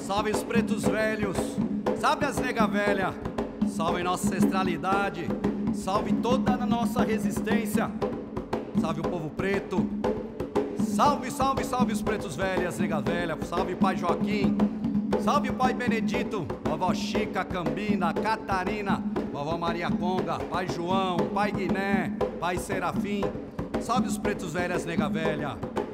Salve os pretos velhos, salve as nega velha, salve nossa ancestralidade, salve toda a nossa resistência, salve o povo preto, salve, salve, salve os pretos velhos, nega velha, salve pai Joaquim, salve o pai Benedito, vovó Chica, Cambina, Catarina, vovó Maria Conga, pai João, pai Guiné, pai Serafim, salve os pretos velhos, nega velha.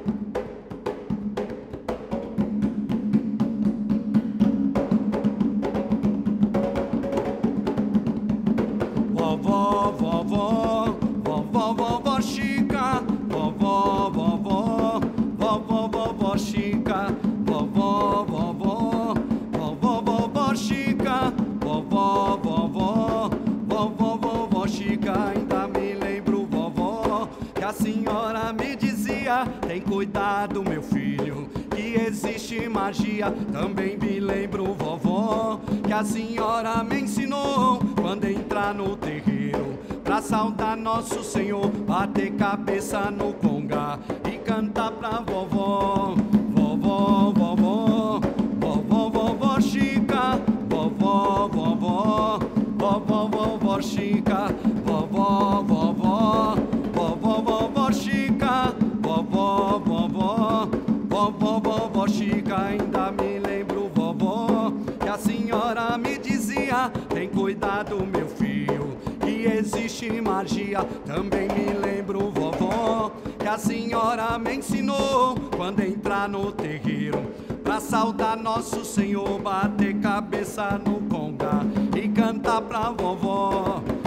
Vovó, vovó, vovó, vovó Chica, vovó, vovó, vovó, vovó Chica, vovó, vovó, vovó, vovó Chica, vovó, vovó, vovó, vovó Chica. Ainda me lembro, vovó, que a senhora me dizia: tem cuidado, meu filho, que existe magia. Também me lembro, vovó, que a senhora me ensinou quando entrar no terreiro pra saudar nosso Senhor, bater cabeça no conga e cantar pra vovó. Vovó, vovó, vovó, vovó Chica, vovó, vovó, vovó, vovó Chica, vovó, vovó, vovó, vovó Chica, vovó, vovó, vovó, vovó Chica. Ainda me lembro, vovó, que a senhora me dizia: tem cuidado, meu filho, que existe magia. Também me lembro, vovó, que a senhora me ensinou quando entrar no terreiro pra saudar nosso Senhor, bater cabeça no conga e cantar pra vovó.